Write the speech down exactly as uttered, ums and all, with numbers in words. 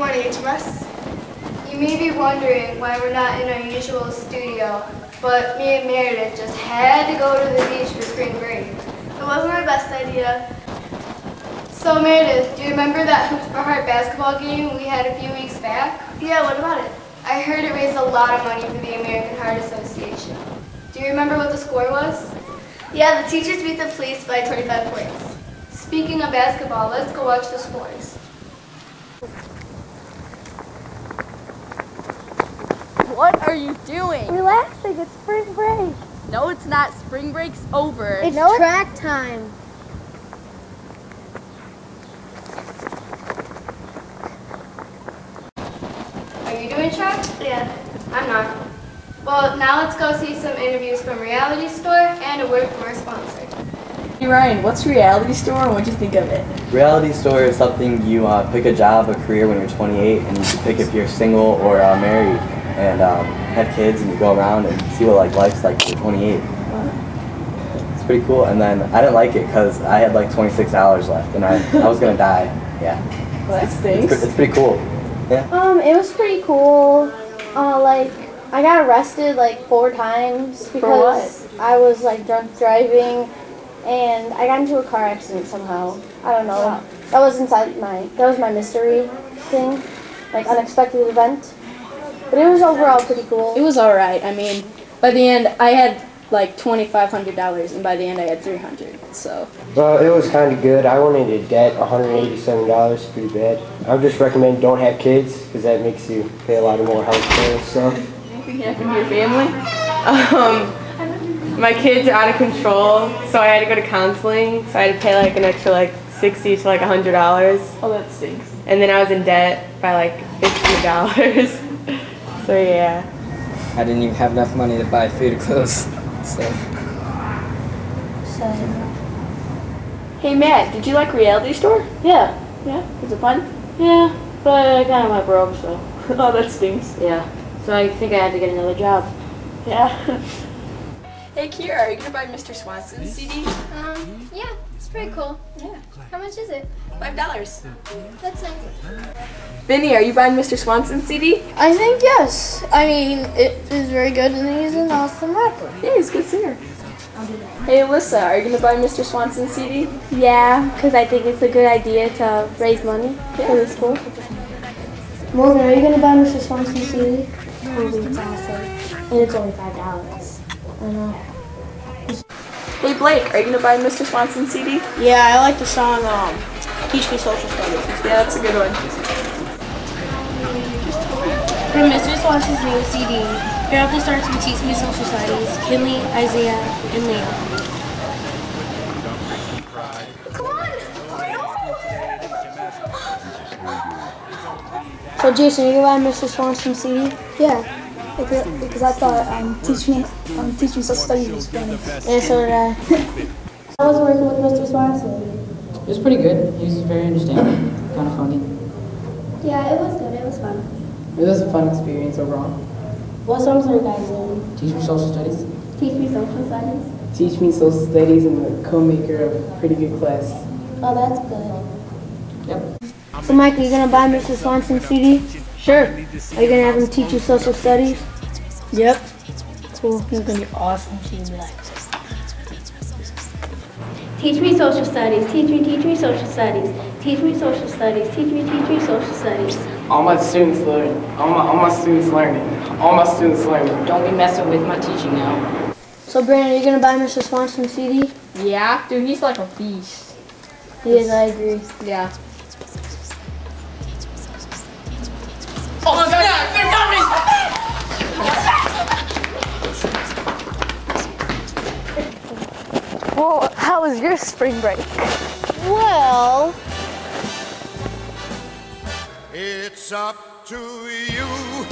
morning, H M S. You may be wondering why we're not in our usual studio, but me and Meredith just had to go to the beach for spring break. It wasn't our best idea. So Meredith, do you remember that Hoops for Heart basketball game we had a few weeks back? Yeah, what about it? I heard it raised a lot of money for the American Heart Association. Do you remember what the score was? Yeah, the teachers beat the police by twenty-five points. Speaking of basketball, let's go watch the scores. What are you doing? Relaxing, it's spring break. No, it's not. Spring break's over. It's no, track time. Are you doing track? Yeah. I'm not. Well, now let's go see some interviews from Reality Store and a word from our sponsor. Hey Ryan, what's Reality Store and what'd you think of it? Reality Store is something you uh, pick a job, a career when you're twenty-eight, and you can pick if you're single or uh, married, and um, have kids, and you go around and see what like life's like when you're twenty-eight. It's pretty cool. And then I didn't like it because I had like twenty-six dollars left, and I I was gonna die. Yeah. Well, that stinks. It's, it's pretty cool. Yeah. Um, it was pretty cool. Uh, like I got arrested like four times because I was like drunk driving. And I got into a car accident somehow. I don't know. Wow. That was inside my, that was my mystery thing, like unexpected event. But it was overall pretty cool. It was alright. I mean, by the end, I had like twenty-five hundred dollars, and by the end I had three hundred dollars, so. Well, it was kind of good. I went into debt, one hundred eighty-seven dollars, pretty bad. I would just recommend don't have kids, because that makes you pay a lot of more health care and stuff. Anything happen to your family? Um, My kids are out of control, so I had to go to counseling. So I had to pay like an extra like sixty to like a hundred dollars. Oh, that stinks. And then I was in debt by like fifty dollars. So yeah. I didn't even have enough money to buy food or clothes. So. So. Hey Matt, did you like Reality Store? Yeah. Yeah? Was it fun? Yeah, but I kind of went broke, so. Oh, that stinks. Yeah. So I think I had to get another job. Yeah. Hey Kira, are you gonna buy Mister Swanson's C D? Um, yeah, it's pretty cool. Yeah. How much is it? Five dollars. That's nice. Vinny, are you buying Mister Swanson's C D? I think yes. I mean, it is very good and he's an awesome rapper. Yeah, he's a good singer. Hey Alyssa, are you gonna buy Mister Swanson's C D? Yeah, because I think it's a good idea to raise money for the school. Morgan, are you going to buy Mister Swanson's C D? Totally, it's awesome. And it's only five dollars. I know. Hey Blake, are you gonna buy Mister Swanson's C D? Yeah, I like the song um, Teach Me Social Studies. Yeah, that's a good one. From Mister Swanson's new C D, here are the stars from Teach Me Social Studies, Kinley, Isaiah, and Leah. Come on! So Jason, you going to buy Mister Swanson's C D? Yeah. Because I thought um, teach me, um, teach me social studies was funny. Yeah, so did I. I was working with Mister Swanson. It was pretty good. He was very understanding, kind of funny. Yeah, it was good. It was fun. It was a fun experience overall. What songs are you guys in? Teach me social studies. Teach me social studies. Teach me social studies and the co-maker of a pretty good class. Oh, that's good. Yep. So Mike, are you gonna buy Mister Swanson's C D? Sure. Are you gonna have him teach you social studies? Yep. Cool. He's gonna be awesome. He's gonna be like. Teach me social studies, teach me, teach me social studies, teach me social studies, teach me, teach me social studies. All my students learn. All my, all my students learning. All my students learning. Don't be messing with my teaching now. So Brandon, are you gonna buy Mister Swanson's C D? Yeah, dude, he's like a beast. He is, I agree. Yeah. Oh my God! They're coming! Well, how was your spring break? Well, it's up to you.